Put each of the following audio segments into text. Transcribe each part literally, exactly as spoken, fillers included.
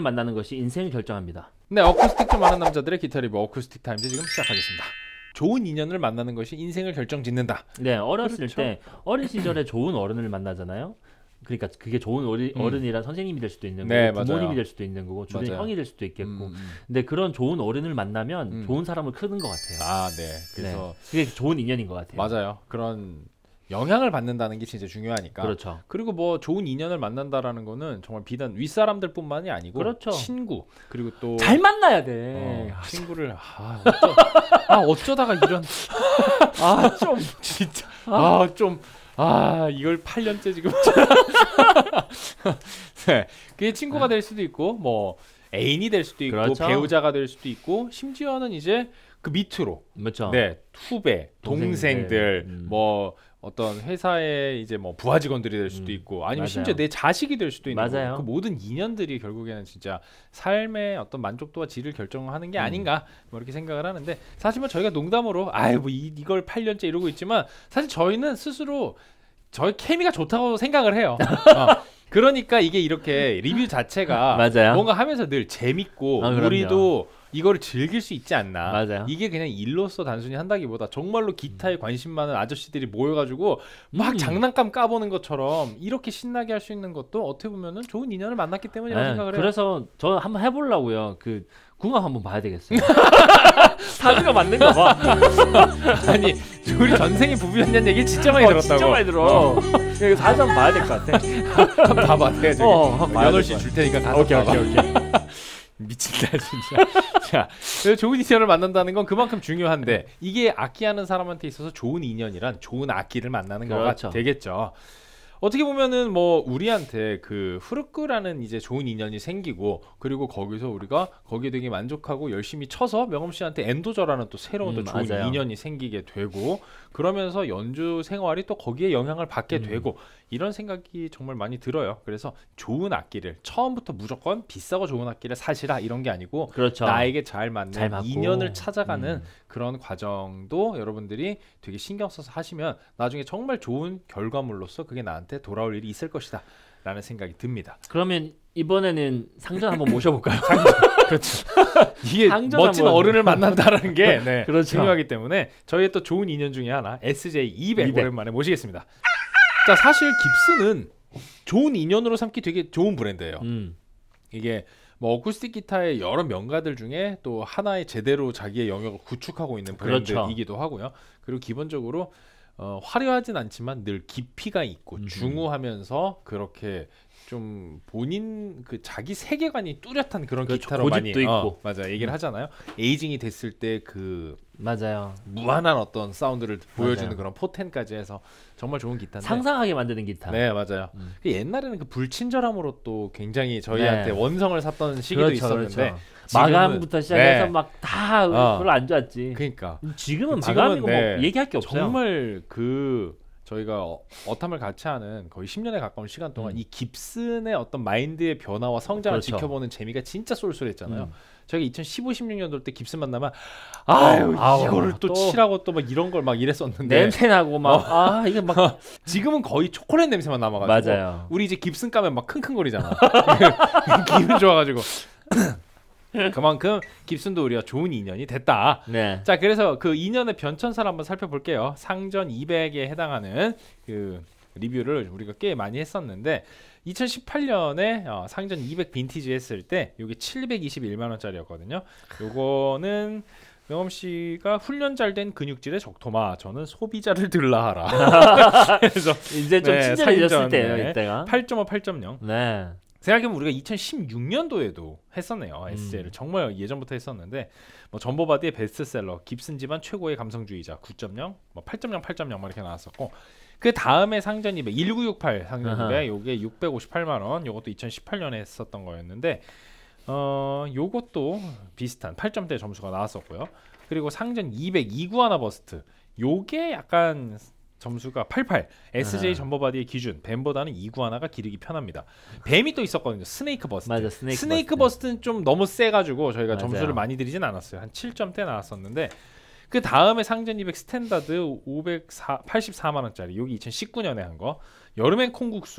만나는 것이 인생을 결정합니다. 네, 어쿠스틱 좀 아는 남자들의 기타 리뷰 어쿠스틱 타임즈 지금 시작하겠습니다. 좋은 인연을 만나는 것이 인생을 결정짓는다. 네, 어렸을 그렇죠. 때 어린 시절에 좋은 어른을 만나잖아요. 그러니까 그게 좋은 어리, 음. 어른이란 선생님이 될 수도 있는 네, 거고 부모님이 맞아요. 될 수도 있는 거고 주변 맞아요. 형이 될 수도 있겠고. 음, 음. 근데 그런 좋은 어른을 만나면 음. 좋은 사람을 크는 것 같아요. 아, 네. 그래서 네, 그게 좋은 인연인 것 같아요. 맞아요. 그런 영향을 받는다는 게 진짜 중요하니까. 그렇죠. 그리고 뭐 좋은 인연을 만난다라는 거는 정말 비단 윗사람들뿐만이 아니고 그렇죠. 친구 그리고 또 잘 만나야 돼. 어, 친구를 아, 어쩌, 아 어쩌다가 이런 아 좀 진짜 아 좀 아 이걸 팔 년째 지금 네, 그게 친구가 될 수도 있고 뭐 애인이 될 수도 있고 그렇죠. 배우자가 될 수도 있고 심지어는 이제 그 밑으로 그렇죠. 네 후배 동생들, 동생들, 음. 뭐 어떤 회사의 이제 뭐 부하 직원들이 될 수도 음, 있고 아니면 맞아요. 심지어 내 자식이 될 수도 있는 맞아요. 거고 그 모든 인연들이 결국에는 진짜 삶의 어떤 만족도와 질을 결정하는 게 아닌가 뭐 이렇게 생각을 하는데 사실 뭐 저희가 농담으로 아유 뭐 이, 이걸 팔 년째 이러고 있지만 사실 저희는 스스로 저희 케미가 좋다고 생각을 해요. 어. 그러니까 이게 이렇게 리뷰 자체가 맞아요. 뭔가 하면서 늘 재밌고 아, 그럼요. 우리도 이거를 즐길 수 있지 않나. 맞아요. 이게 그냥 일로서 단순히 한다기보다 정말로 기타에 관심 많은 아저씨들이 모여가지고 막 음. 장난감 까보는 것처럼 이렇게 신나게 할 수 있는 것도 어떻게 보면은 좋은 인연을 만났기 때문이라고 네, 생각을 해요. 그래서 저 한번 해보려고요. 그 궁합 한번 봐야 되겠어요. 사주가 맞는가 봐. 아니 우리 전생이 부부였냐는 얘기 진짜 많이 어, 들었다고. 진짜 많이 들어. 이거 사주 한번 봐야 될 것 같아. 한번 봐봐. 내가 저기 어, 한번 봐야 연월 될 씨 것 줄 테니까 가서 오케이, 봐봐. 오케이, 오케이. 미친다 진짜. 자, 그래서 좋은 인연을 만난다는 건 그만큼 중요한데 이게 악기하는 사람한테 있어서 좋은 인연이란 좋은 악기를 만나는 그렇죠. 거가 되겠죠. 어떻게 보면은 뭐 우리한테 그 후르크라는 이제 좋은 인연이 생기고 그리고 거기서 우리가 거기에 되게 만족하고 열심히 쳐서 명엄 씨한테 엔도저라는 또 새로운 음, 또 좋은 맞아요. 인연이 생기게 되고 그러면서 연주 생활이 또 거기에 영향을 받게 음. 되고 이런 생각이 정말 많이 들어요. 그래서 좋은 악기를 처음부터 무조건 비싸고 좋은 악기를 사시라 이런 게 아니고 그렇죠. 나에게 잘 맞는 잘 맞고. 인연을 찾아가는 음. 그런 과정도 여러분들이 되게 신경 써서 하시면 나중에 정말 좋은 결과물로서 그게 나한테 돌아올 일이 있을 것이다 라는 생각이 듭니다. 그러면 이번에는 상전 한번 모셔볼까요? 그렇죠. 이게 상전 멋진 한번. 어른을 만난다는 게 네, 그렇죠. 중요하기 때문에 저희의 또 좋은 인연 중에 하나 에스제이 이백, 이백. 오랜만에 모시겠습니다. 자, 사실 깁스는 좋은 인연으로 삼기 되게 좋은 브랜드예요. 음. 이게 뭐 어쿠스틱 기타의 여러 명가들 중에 또 하나의 제대로 자기의 영역을 구축하고 있는 그렇죠. 브랜드이기도 하고요. 그리고 기본적으로 어, 화려하진 않지만 늘 깊이가 있고 음. 중후하면서 그렇게 좀 본인 그 자기 세계관이 뚜렷한 그런 그렇죠. 기타로 많이 고집도 어, 있고. 맞아 얘기를 하잖아요. 에이징이 됐을 때 그 맞아요. 무한한 어떤 사운드를 보여주는 맞아요. 그런 포텐까지 해서 정말 좋은 기타인데 상상하게 만드는 기타. 네 맞아요. 음. 그 옛날에는 그 불친절함으로 또 굉장히 저희한테 네. 원성을 샀던 시기도 그렇죠, 있었는데 그렇죠. 지금은- 마감부터 시작해서 네. 막 다 어. 별로 안 좋았지. 그러니까 지금은 지금은 마감이고 네. 뭐 얘기할 게 없어요. 정말 그 저희가 어, 어탐을 같이 하는 거의 십 년에 가까운 시간 동안 음. 이 깁슨의 어떤 마인드의 변화와 성장을 그렇죠. 지켜보는 재미가 진짜 쏠쏠했잖아요. 음. 저희가 이천십오, 십육 년도 때 깁슨 만나면 아유 아우, 이거를 또, 또 칠하고 또 막 이런 걸 막 이랬었는데 냄새 나고 막 아 이게 막 지금은 거의 초콜릿 냄새만 남아가지고 맞아요. 우리 이제 깁슨 까면 막 킁킁거리잖아. 기분 좋아가지고 그만큼 깁슨도 우리가 좋은 인연이 됐다. 네. 자, 그래서 그 인연의 변천사를 한번 살펴볼게요. 상전 이백에 해당하는 그 리뷰를 우리가 꽤 많이 했었는데 이천십팔 년에 어, 상전 이백 빈티지 했을 때 이게 칠백이십일만 원짜리였거든요. 요거는 명엄 씨가 훈련 잘 된 근육질의 적토마, 저는 소비자를 들라 하라. 그래서 이제 좀 네, 친절해졌을 상전, 때예요, 네. 이때가. 팔 점 오, 팔 점 영. 네. 생각해보면 우리가 이천십육 년도에도 했었네요. 음. 에스제이를 정말 예전부터 했었는데 뭐 전보바디의 베스트셀러, 깁슨 집안 최고의 감성주의자 구 점 영, 뭐 팔 점 영, 팔 점 영 막 이렇게 나왔었고 그 다음에 상전 이백, 천구백육십팔 상전 아하. 이백, 요게 육백오십팔만 원, 요것도 이천십팔 년에 했었던 거였는데 어 요것도 비슷한 팔 점대 점수가 나왔었고요. 그리고 상전 이백 이구아나 버스트, 요게 약간 점수가 팔십팔. 에스제이 아하. 전보바디의 기준 뱀보다는 이구아나가 기르기 편합니다. 뱀이 또 있었거든요. 스네이크 버스트. 맞아, 스네이크, 스네이크 버스트. 버스트는 좀 너무 세가지고 저희가 맞아요. 점수를 많이 드리진 않았어요. 한 칠 점대 나왔었는데 그 다음에 상전 이백 스탠다드 오백팔십사만 원짜리, 여기 이천십구 년에 한 거. 여름엔 콩국수.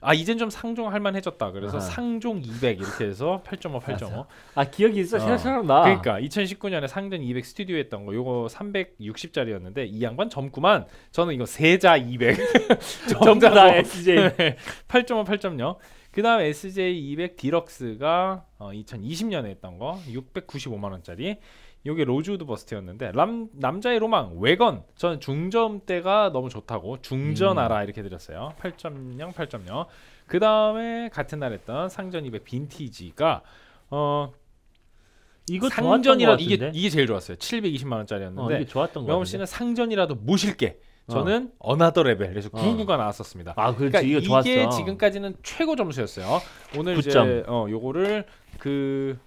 아 이젠 좀 상종할 만해졌다. 그래서 아. 상종 이백 이렇게 해서 팔 점 오, 팔 점 오. 아 기억이 있어. 어. 생각나. 그러니까 이천십구 년에 상전 이백 스튜디오 했던 거 요거 삼백육십 짜리였는데 이 양반 젊구만. 저는 이거 세자 이백. 전부 다 에스제이. 팔 점 오, 팔 점 영. 그다음 에스제이 이백 디럭스가 어, 이천이십 년에 했던 거 육백구십오만 원짜리. 요게 로즈우드 버스트였는데 람, 남자의 로망 외건 저는 중저음대가 너무 좋다고 중전하라 음. 이렇게 드렸어요. 팔 점 영, 팔 점 영. 그 다음에 같은 날 했던 상전 이백 빈티지가 어 이거 상전이라 이게 이게 제일 좋았어요. 칠백이십만 원짜리였는데 어, 이게 좋았던 거 명호 씨는 상전이라도 모실게. 저는 어. 어나더 레벨 그래서 어. 구십구가 나왔었습니다. 아, 그렇지. 그러니까 이거 이게 좋았어. 지금까지는 최고 점수였어요. 오늘 구 점. 이제 어 요거를 그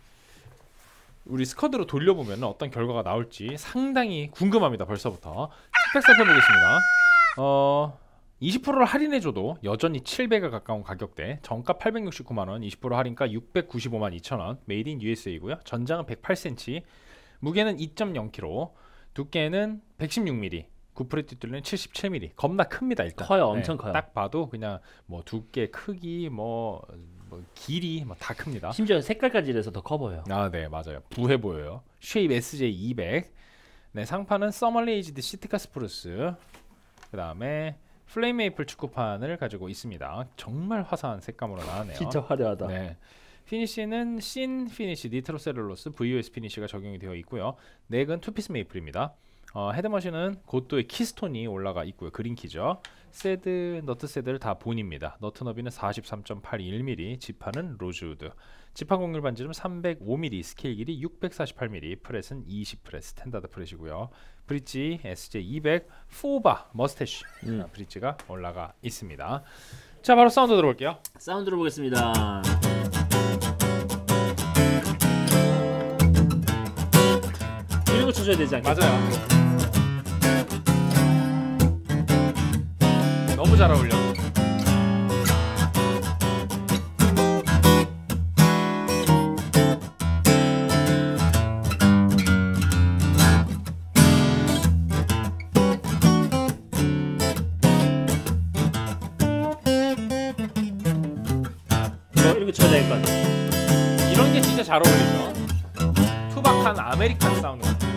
우리 스쿼드로 돌려보면 어떤 결과가 나올지 상당히 궁금합니다. 벌써부터 스펙 살펴보겠습니다. 어 이십 퍼센트를 할인해줘도 여전히 칠백에 가까운 가격대. 정가 팔백육십구만 원, 이십 퍼센트 할인가 육백구십오만 이천 원. 메이드 인 유에스에이고요. 전장은 백팔 센티미터, 무게는 이 점 영 킬로그램, 두께는 백십육 밀리미터, 구프레티 뚫리는 칠십칠 밀리미터. 겁나 큽니다. 일단 커요. 엄청 네, 커요. 딱 봐도 그냥 뭐 두께, 크기, 뭐, 뭐 길이 뭐 다 큽니다. 심지어 색깔까지 이래서 더 커 보여요. 아, 네, 맞아요. 부해 보여요. 쉐입 에스제이 이백. 네, 상판은 서멀레이지드 시트카 스프루스. 그다음에 플레임 메이플 축구판을 가지고 있습니다. 정말 화사한 색감으로 나왔네요. 진짜 화려하다. 네. 피니쉬는 신 피니쉬 니트로셀룰로스 브이오에스 피니쉬가 적용이 되어 있고요. 넥은 투피스 메이플입니다. 어, 헤드머신은 고도의 키스톤이 올라가 있고요. 그린키죠. 세드, 너트 세드를 다 본입니다. 너트 너비는 사십삼 점 팔일 밀리미터, 지판은 로즈우드. 지판 공률 반지름 삼백오 밀리미터, 스케일 길이 육백사십팔 밀리미터, 프렛은 이십 프렛, 스탠다드 프렛이고요. 브릿지 에스제이 이백 포바 머스태쉬 음. 브릿지가 올라가 있습니다. 자, 바로 사운드 들어볼게요. 사운드 들어보겠습니다. 이런 거 쳐줘야 되지 않겠어? 맞아요. 너무 잘 어울려. 어, 이런 거 쳐야 될 것 같아. 이런 게 진짜 잘 어울리죠. 투박한 아메리칸 사운드 같아요.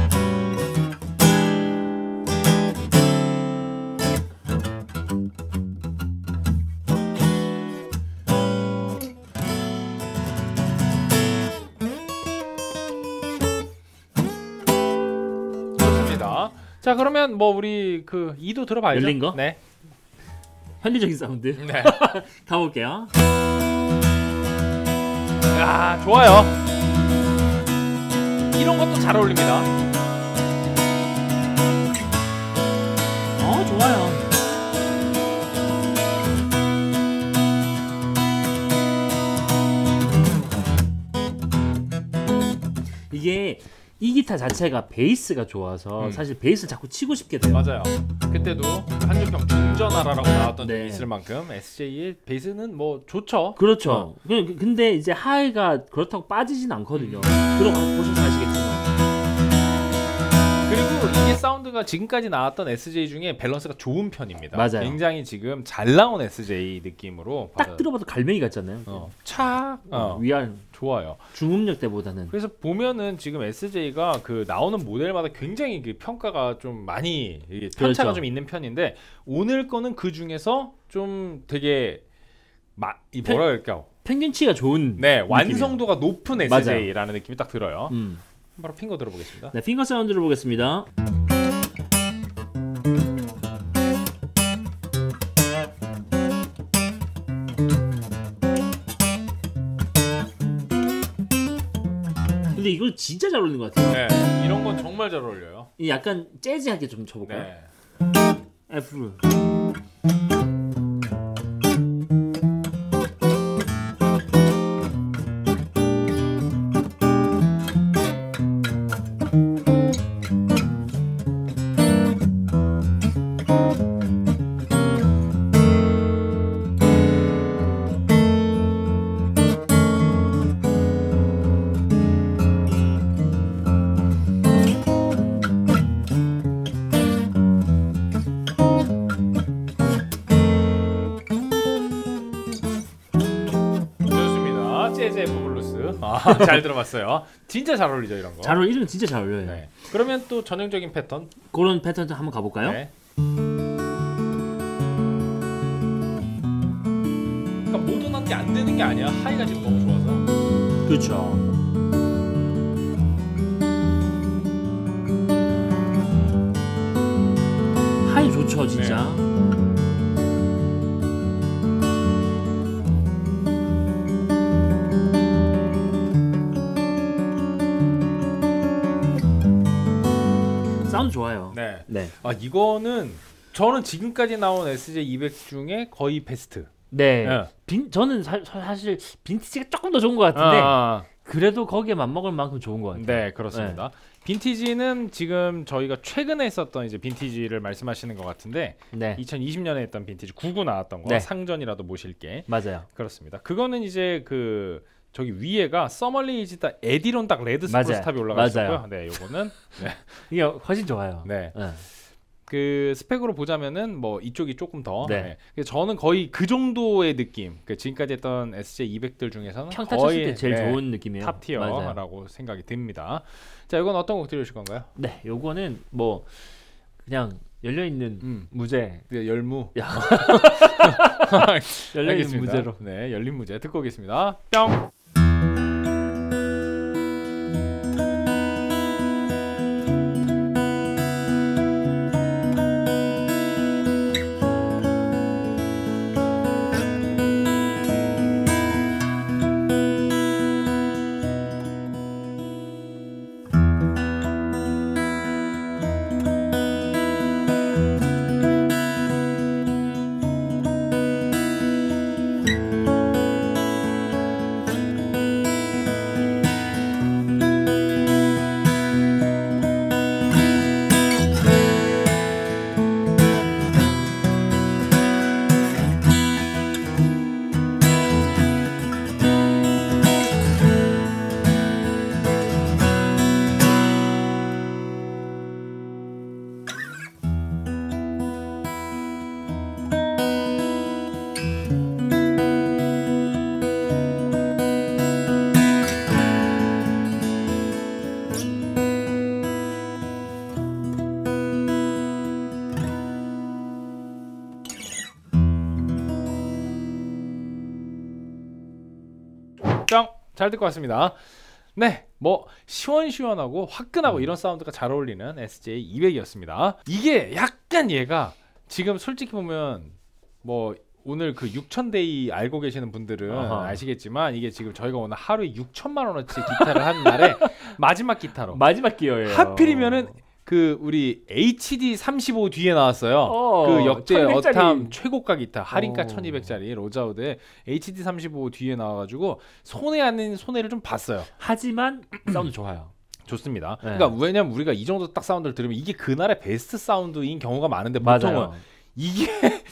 좋습니다. 자, 그러면 뭐 우리 그 이도 들어봐야죠. 열린 거? 네. 현리적인 사운드. 네. 가볼게요. 야, 좋아요. 이런 것도 잘 어울립니다. 어, 좋아요. 이게 이 기타 자체가 베이스가 좋아서 음. 사실 베이스를 자꾸 치고 싶게 돼요. 맞아요. 그때도 한줄평 중전하라라고 나왔던 네. 적이 있을 만큼 에스제이의 베이스는 뭐 좋죠. 그렇죠. 어. 그- 근데 이제 하이가 그렇다고 빠지진 않거든요. 들어가 보셔서 아시겠지만. 그리고 이게 사운드가 지금까지 나왔던 에스제이 중에 밸런스가 좋은 편입니다. 맞아요. 굉장히 지금 잘 나온 에스제이 느낌으로 딱 받아- 들어봐도 갈매기 같잖아요. 어, 착 어, 위안 좋아요. 중음력 때보다는. 그래서 보면은 지금 에스제이가 그 나오는 모델마다 굉장히 그 평가가 좀 많이 이게 편차가 그렇죠. 좀 있는 편인데 오늘 거는 그 중에서 좀 되게 마, 이 뭐라 그럴까요? 평균치가 좋은. 네, 느낌이에요. 완성도가 높은 에스제이라는 느낌이 딱 들어요. 음. 바로 핑거 들어보겠습니다. 네, 핑거 사운드를 보겠습니다. 근데 이거 진짜 잘 어울리는 것 같아요. 네, 이런 건 정말 잘 어울려요. 이 약간 재즈하게 좀 쳐볼까요? 네. F. 잘 들어봤어요. 진짜 잘 어울리죠 이런 거. 잘 어울 이름 진짜 잘 어울려요. 네. 그러면 또 전형적인 패턴. 그런 패턴 한번 가볼까요? 네. 그러니까 모던한 게 안 되는 게 아니야. 하이가 지금 너무 좋아서. 그렇죠. 하이 좋죠 진짜. 네. 사운드 좋아요. 네. 네. 아 이거는 저는 지금까지 나온 에스제이 이백 중에 거의 베스트. 네. 네. 빈 저는 사, 사실 빈티지가 조금 더 좋은 것 같은데 아, 그래도 거기에 맞먹을 만큼 좋은 것 같아요. 네, 그렇습니다. 빈티지는 지금 저희가 최근에 했었던 이제 빈티지를 말씀하시는 것 같은데 네. 이천이십 년에 했던 빈티지 구구 나왔던 거 네. 상전이라도 모실게. 맞아요. 그렇습니다. 그거는 이제 그 저기 위에가 서멀리지다 에디론 딱 레드 스포츠 맞아요. 탑이 올라가 있었고요. 맞아요. 네, 요거는 네. 이게 훨씬 좋아요. 네. 네. 그 스펙으로 보자면은 뭐 이쪽이 조금 더. 네. 네. 그래서 저는 거의 그 정도의 느낌. 그 지금까지 했던 에스제이 이백들 중에서는 평타 거의 쳤을 때 제일 네, 좋은 느낌이에요. 탑 맞아요. 티어라고 생각이 듭니다. 자, 이건 어떤 곡 들으실 건가요? 네, 요거는 뭐 그냥 열려 있는 음. 무제. 네, 열무. 야. 열려 있는 알겠습니다. 무제로. 네, 열린 무제 듣고 오겠습니다. 뿅. 뿅! 잘 듣고 왔습니다. 네, 뭐 시원시원하고 화끈하고 음. 이런 사운드가 잘 어울리는 에스제이 이백이었습니다. 이게 약간 얘가 지금 솔직히 보면 뭐 오늘 그 육천 데이 알고 계시는 분들은 아하. 아시겠지만 이게 지금 저희가 오늘 하루에 육천만 원어치 기타를 하는 날에 마지막 기타로 마지막 기어예요. 하필이면은 그 우리 에이치디 삼십오 뒤에 나왔어요. 어, 그 역대 천이백 짜리. 어탐 최고가 기타 할인가 어. 천이백 짜리 로자우드의 에이치디 삼십오 뒤에 나와가지고 손해 아닌 손해를 좀 봤어요. 하지만 사운드 좋아요. 좋습니다. 네. 그러니까 왜냐면 우리가 이 정도 딱 사운드를 들으면 이게 그날의 베스트 사운드인 경우가 많은데 보통은 맞아요. 이게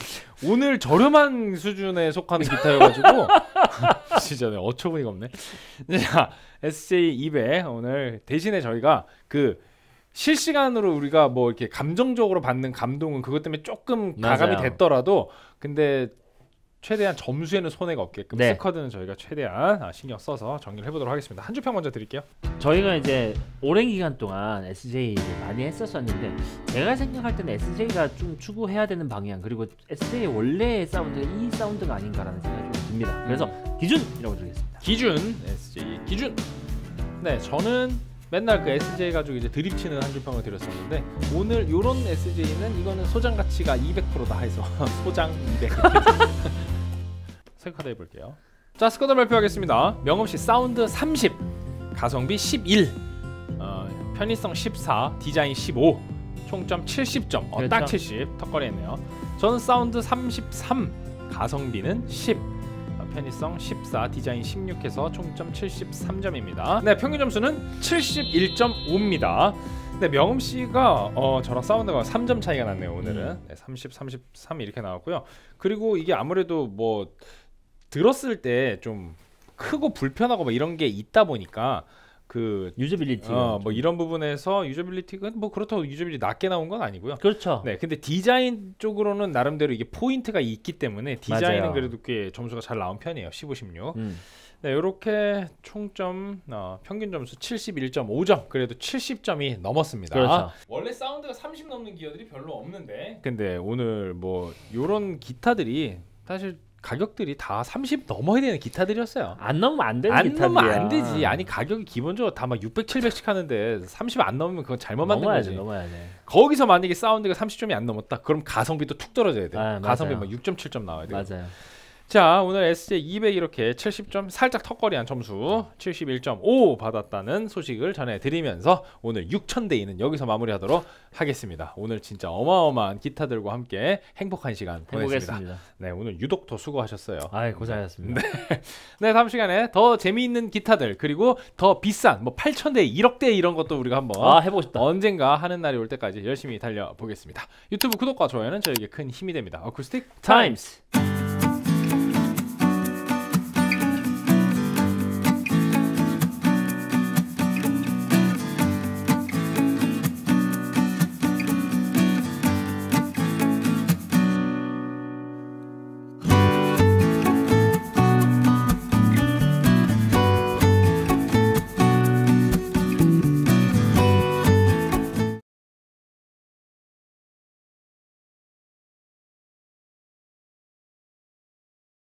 오늘 저렴한 수준에 속하는 기타여가지고 진짜 네, 어처구니가 없네. 자, 에스제이 이백 오늘 대신에 저희가 그 실시간으로 우리가 뭐 이렇게 감정적으로 받는 감동은 그것 때문에 조금 가감이 맞아요. 됐더라도 근데 최대한 점수에는 손해가 없게끔 네. 스쿼드는 저희가 최대한 아, 신경 써서 정리를 해보도록 하겠습니다. 한 줄 평 먼저 드릴게요. 저희가 이제 오랜 기간 동안 에스제이 많이 했었었는데 제가 생각할 때는 에스제이가 좀 추구해야 되는 방향 그리고 에스제이 원래의 사운드가 이 사운드가 아닌가라는 생각이 좀 듭니다. 그래서 기준이라고 드리겠습니다. 기준 에스제이 기준. 네, 저는 맨날 그 에스제이 가지고 이제 드립치는 한 줄 평을 드렸었는데 오늘 요런 에스제이는 이거는 소장 가치가 이백 퍼센트다 해서 소장 이백 세 카드 해볼게요. 자, 스쿼드 발표하겠습니다. 명음씨 사운드 삼십, 가성비 십일, 어, 편의성 십사, 디자인 십오, 총점 칠십 점. 어, 딱 그렇죠. 칠십 턱걸이 했네요. 저는 사운드 삼십삼, 가성비는 십, 편의성 십사, 디자인 십육 해서 총점 칠십삼 점입니다. 네, 평균 점수는 칠십일 점 오입니다. 네, 명음 씨가 어, 저랑 사운드가 삼 점 차이가 났네요. 오늘은 네, 삼십, 삼십삼 이렇게 나왔고요. 그리고 이게 아무래도 뭐 들었을 때 좀 크고 불편하고 뭐 이런 게 있다 보니까 그 유저빌리티. 어, 뭐 이런 부분에서 유저빌리티가 뭐 그렇다고 유저빌리티 낮게 나온 건 아니고요. 그렇죠. 네, 근데 디자인 쪽으로는 나름대로 이게 포인트가 있기 때문에 디자인은 맞아요. 그래도 꽤 점수가 잘 나온 편이에요. 십오, 십육. 음. 네, 이렇게 총점 어, 평균 점수 칠십일 점 오 점, 그래도 칠십 점이 넘었습니다. 그렇죠. 원래 사운드가 삼십 넘는 기어들이 별로 없는데, 근데 오늘 뭐 요런 기타들이 사실 가격들이 다 삼십 넘어야 되는 기타들이었어요. 안 넘으면 안 되는 안 기타들이야. 넘으면 안 되지. 아니 가격이 기본적으로 다 막 육백, 칠백씩 하는데 삼십 안 넘으면 그건 잘못 만든 넘어야지, 거지. 넘어야 돼. 거기서 만약에 사운드가 삼십 점이 안 넘었다, 그럼 가성비도 툭 떨어져야 돼. 아, 가성비 맞아요. 막 육 점 칠 점 나와야 돼. 맞아요. 자, 오늘 에스제이 이백 이렇게 칠십 점 살짝 턱걸이한 점수 칠십일 점 오 받았다는 소식을 전해드리면서 오늘 육천 대이는 여기서 마무리하도록 하겠습니다. 오늘 진짜 어마어마한 기타들과 함께 행복한 시간 보냈습니다. 행복했습니다. 네, 오늘 유독 더 수고하셨어요. 아이, 고생하셨습니다. 네. 네, 다음 시간에 더 재미있는 기타들, 그리고 더 비싼 뭐 팔천 대, 일억 대 이런 것도 우리가 한번 아, 해보고 싶다. 언젠가 하는 날이 올 때까지 열심히 달려보겠습니다. 유튜브 구독과 좋아요는 저에게 큰 힘이 됩니다. 어쿠스틱 타임스.